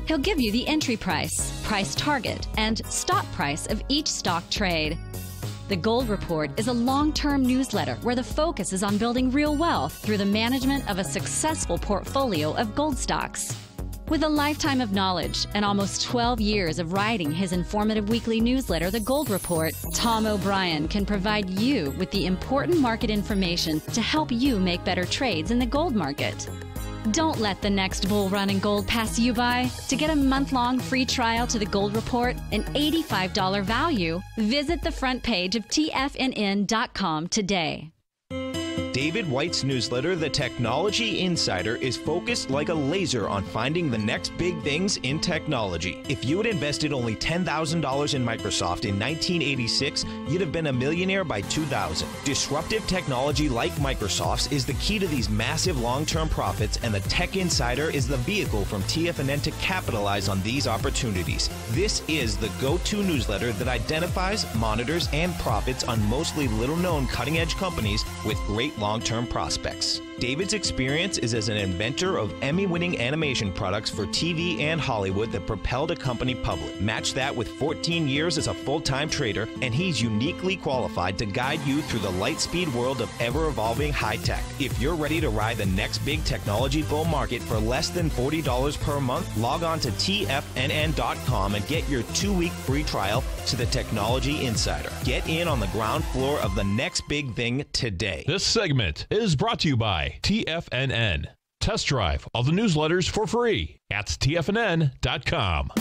He'll give you the entry price, price target, and stop price of each stock trade. The Gold Report is a long-term newsletter where the focus is on building real wealth through the management of a successful portfolio of gold stocks. With a lifetime of knowledge and almost twelve years of writing his informative weekly newsletter, The Gold Report, Tom O'Brien can provide you with the important market information to help you make better trades in the gold market. Don't let the next bull run in gold pass you by. To get a month-long free trial to The Gold Report, an eighty-five dollars value, visit the front page of T F N N dot com today. David White's newsletter, The Technology Insider, is focused like a laser on finding the next big things in technology. If you had invested only ten thousand dollars in Microsoft in nineteen eighty-six, you'd have been a millionaire by two thousand. Disruptive technology like Microsoft's is the key to these massive long-term profits, and the Tech Insider is the vehicle from T F N N to capitalize on these opportunities. This is the go-to newsletter that identifies, monitors, and profits on mostly little-known cutting-edge companies with great long-term prospects. David's experience is as an inventor of Emmy-winning animation products for T V and Hollywood that propelled a company public. Match that with fourteen years as a full-time trader, and he's uniquely qualified to guide you through the light-speed world of ever-evolving high-tech. If you're ready to ride the next big technology bull market for less than forty dollars per month, log on to T F N N dot com and get your two-week free trial to the Technology Insider. Get in on the ground floor of the next big thing today. This segment is brought to you by T F N N. Test drive all the newsletters for free at T F N N dot com.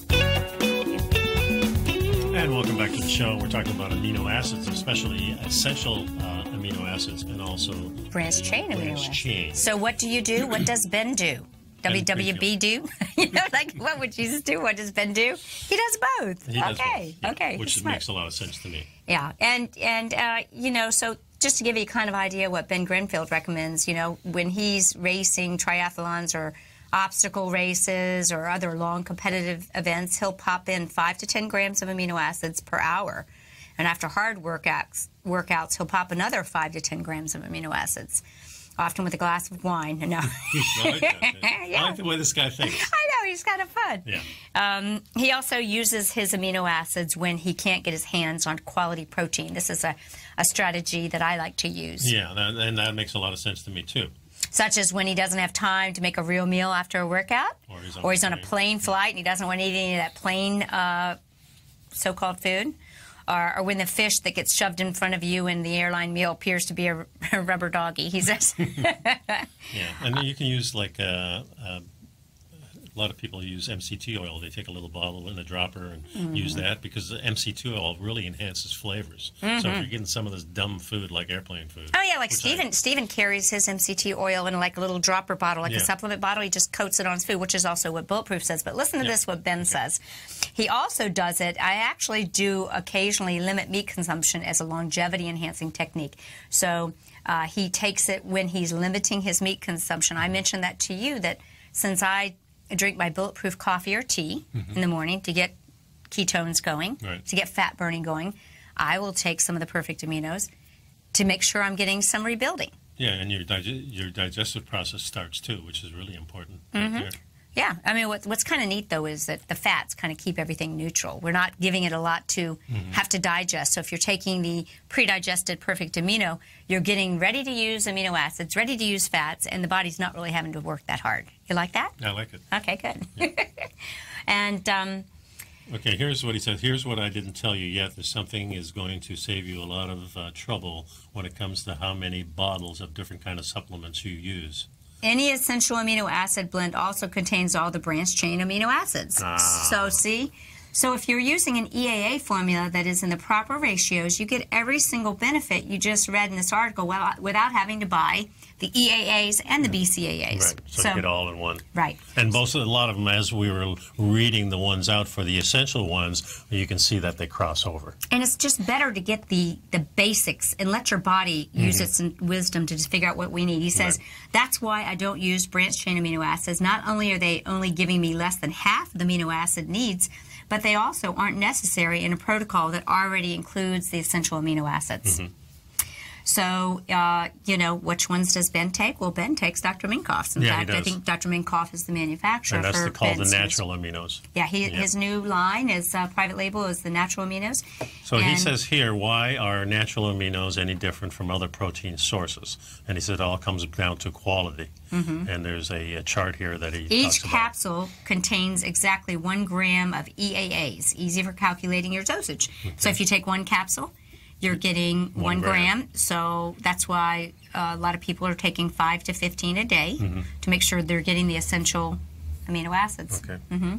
And welcome back to the show. We're talking about amino acids, especially essential uh, amino acids, and also Branch chain amino branch acids. chain. So what do you do? What does Ben do? W W B do? You know, like, what would Jesus do? What does Ben do? He does both. He does okay, both, yeah, okay. Which smart. makes a lot of sense to me. Yeah, and, and uh, you know, so just to give you a kind of idea what Ben Grenfield recommends, you know, when he's racing triathlons or obstacle races or other long competitive events, he'll pop in five to ten grams of amino acids per hour. And after hard workouts, workouts he'll pop another five to ten grams of amino acids, often with a glass of wine. No. I like that. Yeah. I like the way this guy thinks. I know, he's kind of fun. Yeah. Um, he also uses his amino acids when he can't get his hands on quality protein. This is a, a strategy that I like to use. Yeah, that, and that makes a lot of sense to me, too. Such as when he doesn't have time to make a real meal after a workout, Or he's on, or he's on a plane. plane flight and he doesn't want to eat any of that plain uh, so-called food, or, or when the fish that gets shoved in front of you in the airline meal appears to be a, a rubber doggy. He says. Yeah, and you can use like uh, uh, a lot of people use M C T oil. They take a little bottle and a dropper and mm-hmm. use that because the M C T oil really enhances flavors. Mm-hmm. So if you're getting some of this dumb food like airplane food. Oh yeah, like Stephen. I, Stephen carries his M C T oil in like a little dropper bottle, like yeah. a supplement bottle. He just coats it on his food, which is also what Bulletproof says. But listen to yeah. this, what Ben okay. says. He also does it. I actually do occasionally limit meat consumption as a longevity enhancing technique. So uh, he takes it when he's limiting his meat consumption. I mentioned that to you that since I drink my Bulletproof coffee or tea mm-hmm. in the morning to get ketones going, right. to get fat burning going, I will take some of the perfect aminos to make sure I'm getting some rebuilding. Yeah, and your dig- your digestive process starts too, which is really important. Mm-hmm. Right there. Yeah, I mean, what, what's kind of neat, though, is that the fats kind of keep everything neutral. We're not giving it a lot to mm-hmm. have to digest. So if you're taking the pre-digested perfect amino, you're getting ready to use amino acids, ready to use fats, and the body's not really having to work that hard. You like that? I like it. Okay, good. Yeah. and... Um, Okay, here's what he said. Here's what I didn't tell you yet. There's something is going to save you a lot of uh, trouble when it comes to how many bottles of different kind of supplements you use. Any essential amino acid blend also contains all the branched chain amino acids. Ah. So, see? So if you're using an E A A formula that is in the proper ratios, you get every single benefit you just read in this article without, without having to buy the E A As and the B C A As. Right, so, so you get all in one. Right. And most, a lot of them, as we were reading the ones out for the essential ones, you can see that they cross over. And it's just better to get the, the basics and let your body use mm-hmm. its wisdom to just figure out what we need. He says, right. that's why I don't use branched chain amino acids. Not only are they only giving me less than half the amino acid needs, but they also aren't necessary in a protocol that already includes the essential amino acids. Mm-hmm. So, uh, you know, which ones does Ben take? Well, Ben takes Doctor Minkoff's. In yeah, fact, he does. I think Doctor Minkoff is the manufacturer and that's for the, called Ben's the natural aminos. Yeah, he, yep. his new line, his uh, private label is the natural aminos. So and he says here, why are natural aminos any different from other protein sources? And he said it all comes down to quality. Mm-hmm. And there's a, a chart here that he Each talks about. capsule contains exactly one gram of E A As, easy for calculating your dosage. Okay. So if you take one capsule, you're getting one, one gram. gram. So that's why uh, a lot of people are taking five to fifteen a day mm-hmm. to make sure they're getting the essential amino acids. Okay. Mm-hmm.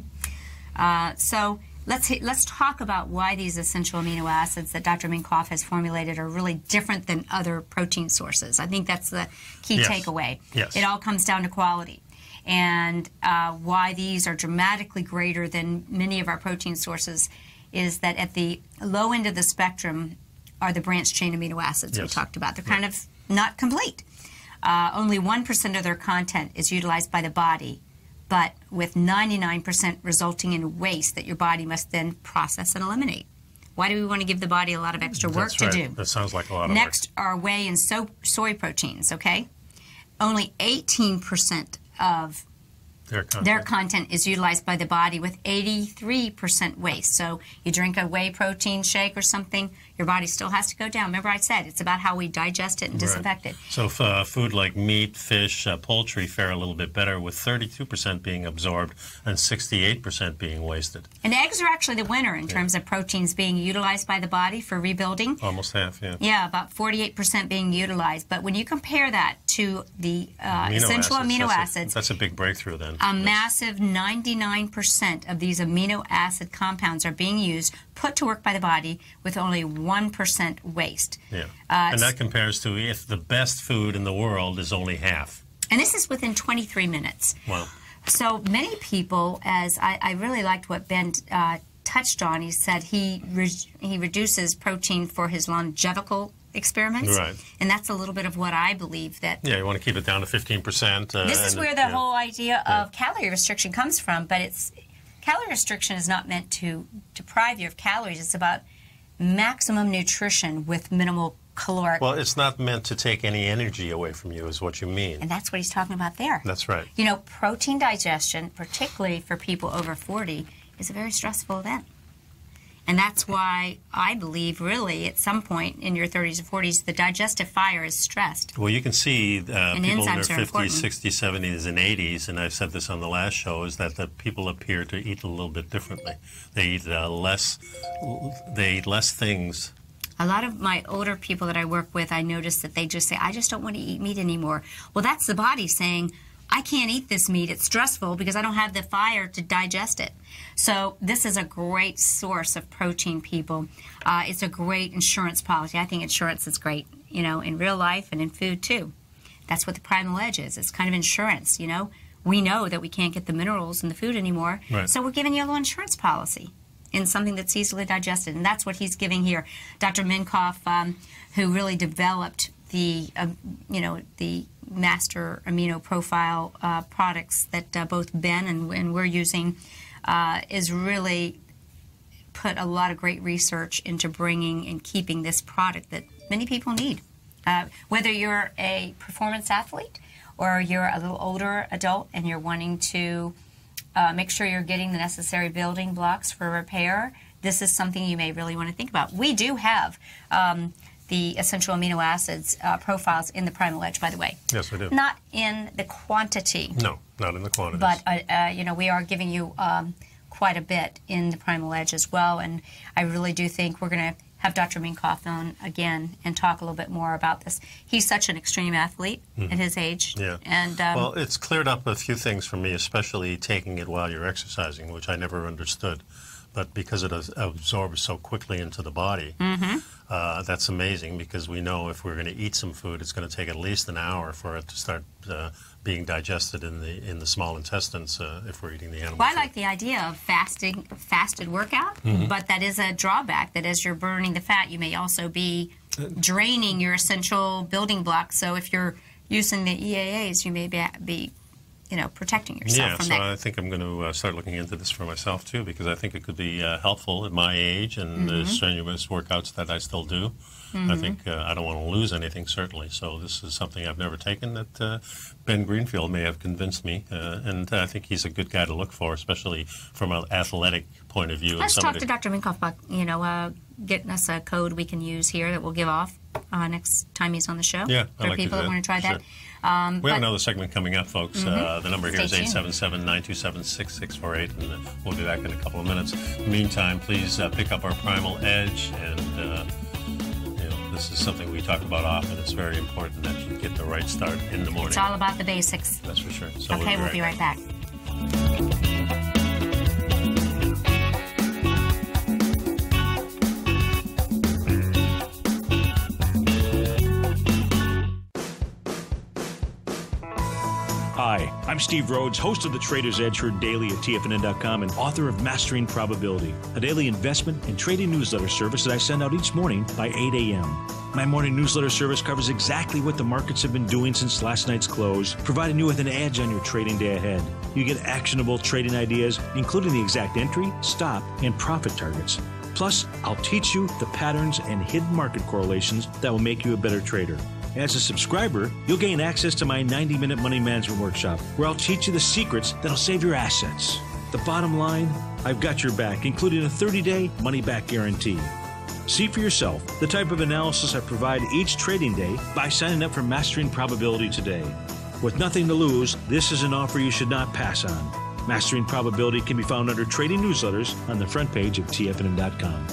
uh, so let's let's talk about why these essential amino acids that Doctor Minkoff has formulated are really different than other protein sources. I think that's the key yes. takeaway. Yes. It all comes down to quality. And uh, why these are dramatically greater than many of our protein sources is that at the low end of the spectrum are the branched chain amino acids yes. we talked about. They're kind yeah. of not complete. Uh, only one percent of their content is utilized by the body, but with ninety-nine percent resulting in waste that your body must then process and eliminate. Why do we want to give the body a lot of extra work That's to right. do? That sounds like a lot of Next work. are whey and so soy proteins, okay? Only eighteen percent of Their content. Their content is utilized by the body with eighty-three percent waste. So you drink a whey protein shake or something, your body still has to go down. Remember I said it's about how we digest it and disinfect right. it. So if, uh, food like meat, fish, uh, poultry fare a little bit better with thirty-two percent being absorbed and sixty-eight percent being wasted. And eggs are actually the winner in yeah. terms of proteins being utilized by the body for rebuilding. Almost half, yeah. Yeah, about forty-eight percent being utilized. But when you compare that to the uh, amino essential acids. amino that's acids, a, that's a big breakthrough then. A yes. massive ninety-nine percent of these amino acid compounds are being used, put to work by the body, with only one percent waste. Yeah. Uh, and that compares to if the best food in the world is only half. And this is within twenty-three minutes. Wow. So many people, as I, I really liked what Ben uh, touched on, he said he, re he reduces protein for his longevical experiments. Right. And that's a little bit of what I believe that... Yeah, you want to keep it down to fifteen percent. Uh, this is where the yeah. whole idea yeah. of calorie restriction comes from, but it's calorie restriction is not meant to deprive you of calories. It's about maximum nutrition with minimal caloric. Well, it's not meant to take any energy away from you is what you mean. And that's what he's talking about there. That's right. You know, protein digestion, particularly for people over forty, is a very stressful event. And that's why I believe, really, at some point in your thirties or forties, the digestive fire is stressed. Well, you can see uh, people in their enzymes are important. fifties, sixties, seventies, and eighties, and I've said this on the last show, is that the people appear to eat a little bit differently. They eat uh, less. They eat less things. A lot of my older people that I work with, I notice that they just say, I just don't want to eat meat anymore. Well, that's the body saying, I can't eat this meat. It's stressful because I don't have the fire to digest it. So this is a great source of protein, people. Uh, it's a great insurance policy. I think insurance is great, you know, in real life and in food, too. That's what the Primal Edge is. It's kind of insurance, you know. We know that we can't get the minerals in the food anymore, right. so we're giving you a little insurance policy in something that's easily digested, and that's what he's giving here. Doctor Minkoff, um, who really developed the, uh, you know, the master amino profile uh, products that uh, both Ben and, and we're using, uh, is really put a lot of great research into bringing and keeping this product that many people need. Uh, whether you're a performance athlete or you're a little older adult and you're wanting to uh, make sure you're getting the necessary building blocks for repair, this is something you may really want to think about. We do have um, the essential amino acids uh, profiles in the Primal Edge, by the way. Yes, we do. Not in the quantity. No, not in the quantity. But, uh, uh, you know, we are giving you um, quite a bit in the Primal Edge as well, and I really do think we're going to have Doctor Minkoff on again and talk a little bit more about this. He's such an extreme athlete mm-hmm. at his age. Yeah. And, um, well, it's cleared up a few things for me, especially taking it while you're exercising, which I never understood. But because it absorbs so quickly into the body, mm-hmm. uh, that's amazing, because we know if we're going to eat some food, it's going to take at least an hour for it to start uh, being digested in the in the small intestines uh, if we're eating the animal Well, I food. like the idea of fasting, fasted workout, mm-hmm. but that is a drawback, that as you're burning the fat, you may also be draining your essential building blocks. So if you're using the E A As, you may be, be you know, protecting yourself yeah, from so that. I think I'm going to uh, start looking into this for myself, too, because I think it could be uh, helpful at my age and Mm-hmm. the strenuous workouts that I still do. Mm-hmm. I think uh, I don't want to lose anything, certainly. So this is something I've never taken that uh, Ben Greenfield may have convinced me. Uh, and I think he's a good guy to look for, especially from an athletic point of view. Let's and talk somebody... to Doctor Minkoff about, you know, uh, getting us a code we can use here that we'll give off uh, next time he's on the show. Yeah, for I'd like to people do that that. want to try that. Sure. Um, We but, have another segment coming up, folks. Mm-hmm. Uh, the number here Stay is tuned. eight seven seven, nine two seven, six six four eight, and uh, we'll be back in a couple of minutes. In the meantime, please uh, pick up our Primal Edge, and uh, you know, this is something we talk about often. It's very important that you get the right start in the morning. it's all about the basics. That's for sure. So Okay, we'll be right back. Hi, I'm Steve Rhodes, host of the Trader's Edge heard daily at T F N N dot com and author of Mastering Probability, a daily investment and trading newsletter service that I send out each morning by eight a.m. My morning newsletter service covers exactly what the markets have been doing since last night's close, providing you with an edge on your trading day ahead. You get actionable trading ideas, including the exact entry, stop, and profit targets. Plus, I'll teach you the patterns and hidden market correlations that will make you a better trader. As a subscriber, you'll gain access to my ninety minute money management workshop, where I'll teach you the secrets that'll save your assets. The bottom line, I've got your back, including a thirty day money-back guarantee. See for yourself the type of analysis I provide each trading day by signing up for Mastering Probability today. With nothing to lose, this is an offer you should not pass on. Mastering Probability can be found under Trading Newsletters on the front page of T F N N dot com.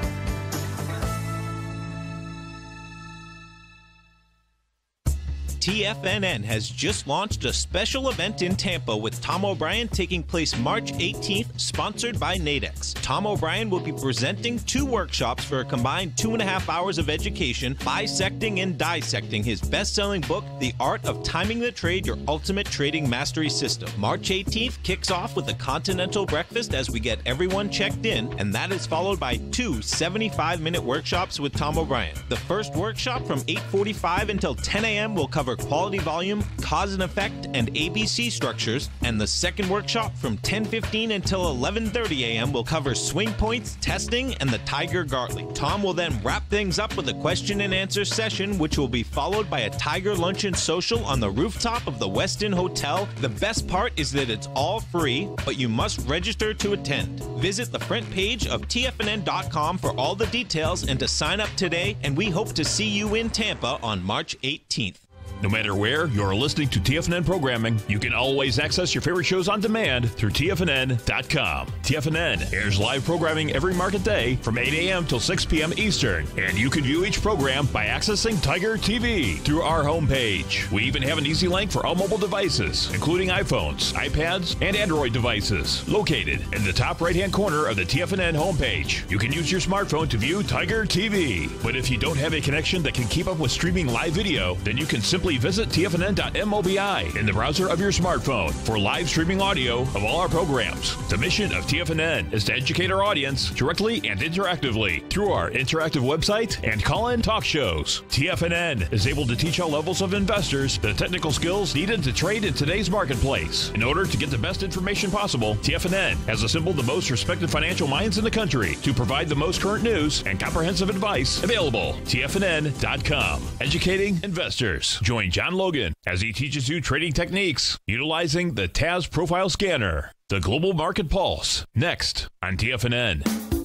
T F N N has just launched a special event in Tampa with Tom O'Brien taking place March eighteenth, sponsored by Nadex. Tom O'Brien will be presenting two workshops for a combined two and a half hours of education, bisecting and dissecting his best-selling book, The Art of Timing the Trade, Your Ultimate Trading Mastery System. March eighteenth kicks off with a continental breakfast as we get everyone checked in, and that is followed by two seventy-five minute workshops with Tom O'Brien. The first workshop from eight forty-five until ten a.m. will cover quality volume, cause and effect, and A B C structures, and the second workshop from ten fifteen until eleven thirty a.m. will cover swing points, testing, and the Tiger Gartley. Tom will then wrap things up with a question and answer session, which will be followed by a Tiger Luncheon Social on the rooftop of the Westin Hotel. The best part is that it's all free, but you must register to attend. Visit the front page of T F N N dot com for all the details and to sign up today, and we hope to see you in Tampa on March eighteenth. No matter where you're listening to T F N N programming, you can always access your favorite shows on demand through T F N N dot com. T F N N airs live programming every market day from eight a.m. till six p.m. Eastern, and you can view each program by accessing Tiger T V through our homepage. We even have an easy link for all mobile devices, including iPhones, iPads, and Android devices, located in the top right-hand corner of the T F N N homepage. You can use your smartphone to view Tiger T V, but if you don't have a connection that can keep up with streaming live video, then you can simply visit T F N N dot mobi in the browser of your smartphone for live streaming audio of all our programs. The mission of T F N N is to educate our audience directly and interactively through our interactive website and call-in talk shows. T F N N is able to teach all levels of investors the technical skills needed to trade in today's marketplace. In order to get the best information possible, T F N N has assembled the most respected financial minds in the country to provide the most current news and comprehensive advice available. T F N N dot com. Educating investors. Join John Logan as he teaches you trading techniques utilizing the T A S Profile Scanner. The Global Market Pulse, next on T F N N.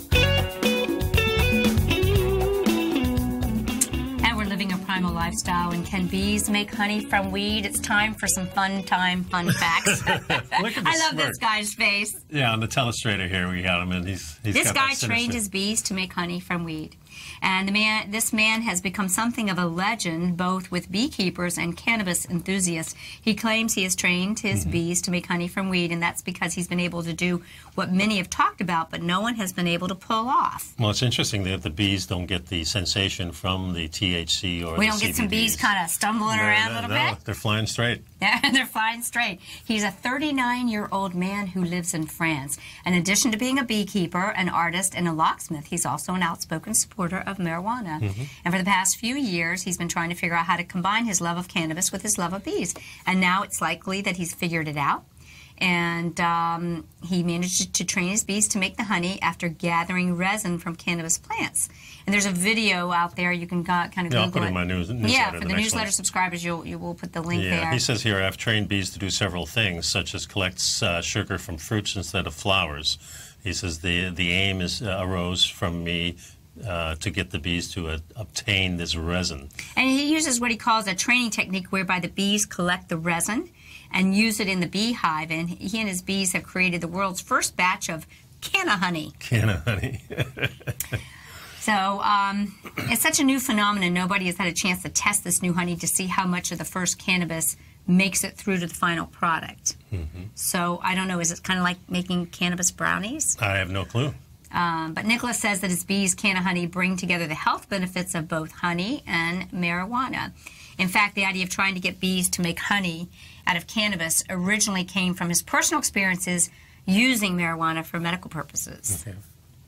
And we're living a primal lifestyle, and can bees make honey from weed? It's time for some fun time, fun facts. Look at the I love smirk. this guy's face. Yeah, on the telestrator here we got him, and he's, he's This got guy that sinister- trained his bees to make honey from weed. And the man, this man has become something of a legend, both with beekeepers and cannabis enthusiasts. He claims he has trained his mm-hmm. bees to make honey from weed, and that's because he's been able to do what many have talked about, but no one has been able to pull off. Well, it's interesting that the bees don't get the sensation from the T H C or we the don't C B D. get some bees kind of stumbling no, around no, a little no. bit? They're flying straight. Yeah, they're flying straight. He's a thirty-nine-year-old man who lives in France. In addition to being a beekeeper, an artist, and a locksmith, he's also an outspoken supporter of marijuana. Mm-hmm. And for the past few years, he's been trying to figure out how to combine his love of cannabis with his love of bees. And now it's likely that he's figured it out. And um, he managed to train his bees to make the honey after gathering resin from cannabis plants. And there's a video out there you can go, kind of yeah, Google I'll put it in my news, newsletter. Yeah, for the, the newsletter one. subscribers, you'll, you will put the link yeah, there. He says here, I've trained bees to do several things, such as collect uh, sugar from fruits instead of flowers. He says the, the aim is uh, arose from me Uh, to get the bees to uh, obtain this resin. And he uses what he calls a training technique whereby the bees collect the resin and use it in the beehive. And he and his bees have created the world's first batch of canna honey. Canna honey. So um, it's such a new phenomenon. Nobody has had a chance to test this new honey to see how much of the first cannabis makes it through to the final product. Mm-hmm. So I don't know, is it kind of like making cannabis brownies? I have no clue. Um, but Nicholas says that his bees, canna honey, bring together the health benefits of both honey and marijuana. In fact, the idea of trying to get bees to make honey out of cannabis originally came from his personal experiences using marijuana for medical purposes. Okay.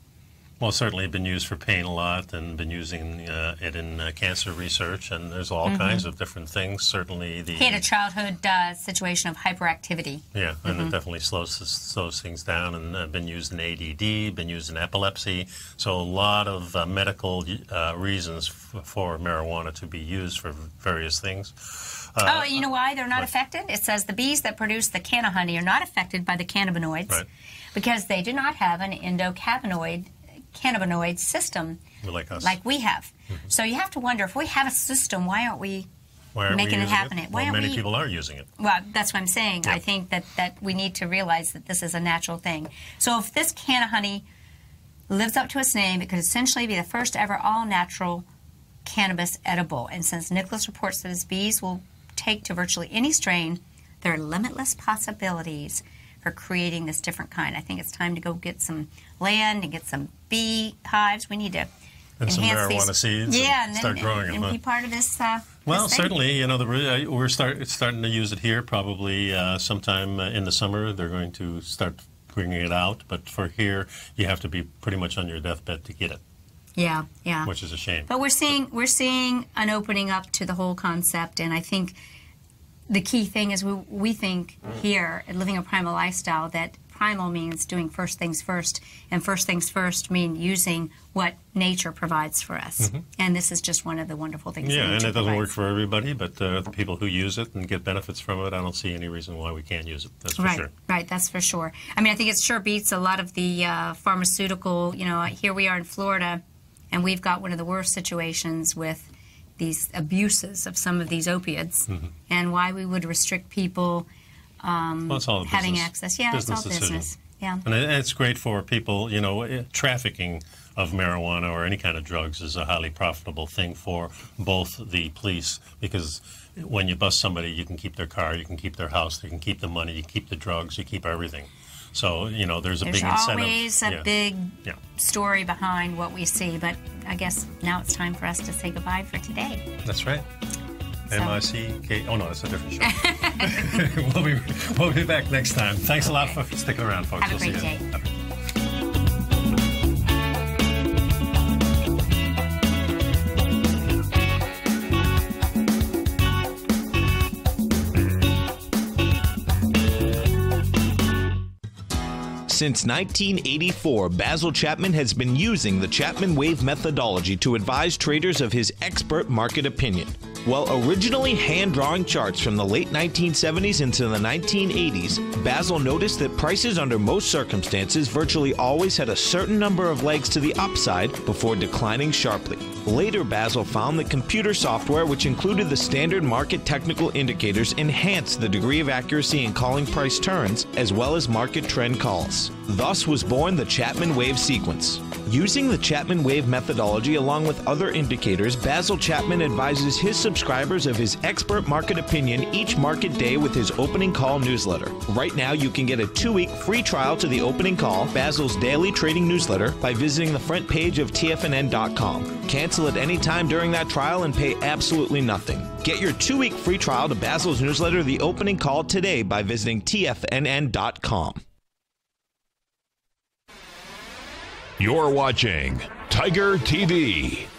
Well, certainly been used for pain a lot and been using uh, it in uh, cancer research, and there's all mm-hmm. kinds of different things. Certainly the... He had a childhood uh, situation of hyperactivity. Yeah, and mm-hmm. it definitely slows, slows things down, and uh, been used in A D D, been used in epilepsy. So a lot of uh, medical uh, reasons f for marijuana to be used for various things. Uh, oh, you know why they're not right. affected? It says the bees that produce the canna honey are not affected by the cannabinoids right. because they do not have an endocannabinoid cannabinoid system like, us. like we have. Mm-hmm. So you have to wonder, if we have a system, why aren't we why aren't making we it happen? It? Why well, aren't many we... people are using it. Well, that's what I'm saying. Yeah. I think that, that we need to realize that this is a natural thing. So if this canna honey lives up to its name, it could essentially be the first ever all-natural cannabis edible. And since Nicholas reports that his bees will take to virtually any strain, there are limitless possibilities for creating this different kind. I think it's time to go get some land and get some bee hives. We need to and some marijuana these, seeds yeah, and, and start then, growing and, them. And huh? be part of this uh, Well, this thing. certainly, you know, the, uh, we're start, starting to use it here probably uh, sometime uh, in the summer. They're going to start bringing it out. But for here, you have to be pretty much on your deathbed to get it. Yeah, yeah. Which is a shame. But we're seeing, we're seeing an opening up to the whole concept, and I think the key thing is we, we think here at Living a Primal Lifestyle that primal means doing first things first, and first things first mean using what nature provides for us. Mm-hmm. And this is just one of the wonderful things yeah, that nature and it doesn't provides. work for everybody, but uh, the people who use it and get benefits from it, I don't see any reason why we can't use it. That's for right, sure. Right, that's for sure. I mean, I think it sure beats a lot of the uh, pharmaceutical, you know, here we are in Florida, and we've got one of the worst situations with these abuses of some of these opiates, mm-hmm. and why we would restrict people um, well, it's all having business. access. Yeah, business it's all decision. business. Yeah, and it's great for people. You know, trafficking of marijuana or any kind of drugs is a highly profitable thing for both the police, because when you bust somebody, you can keep their car, you can keep their house, you can keep the money, you keep the drugs, you keep everything. So, you know, there's a there's big incentive. There's always a yeah. big yeah. story behind what we see, but I guess now it's time for us to say goodbye for today. That's right. So. M I C K. Oh, no, that's a different show. we'll, be, we'll be back next time. Thanks a lot for sticking around, folks. Have a we'll great see day. You. Since nineteen eighty-four, Basil Chapman has been using the Chapman Wave methodology to advise traders of his expert market opinion. While originally hand-drawing charts from the late nineteen seventies into the nineteen eighties, Basil noticed that prices under most circumstances virtually always had a certain number of legs to the upside before declining sharply. Later, Basil found that computer software, which included the standard market technical indicators, enhanced the degree of accuracy in calling price turns, as well as market trend calls. Thus was born the Chapman Wave sequence. Using the Chapman Wave methodology along with other indicators, Basil Chapman advises his subscribers of his expert market opinion each market day with his opening call newsletter. Right now, you can get a two-week free trial to the opening call, Basil's daily trading newsletter, by visiting the front page of T F N N dot com. Cancel at any time during that trial and pay absolutely nothing. Get your two-week free trial to Basil's newsletter, The Opening Call, today by visiting T F N N dot com. You're watching Tiger T V.